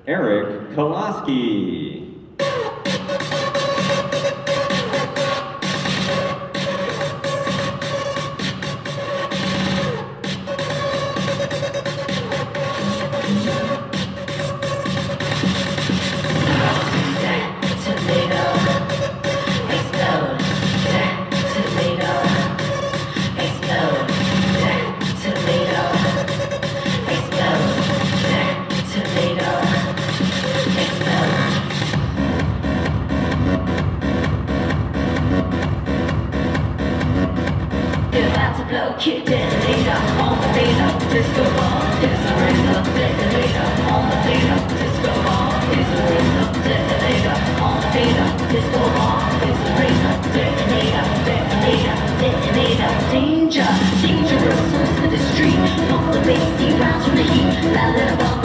Koloski. Kid detonator on the data, disco ball is a razor detonator on the data, disco ball is a razor detonator on the data, disco ball is a razor detonator, detonator, danger, dangerous, on the street, pump the bass, see rounds from the heat, la la la.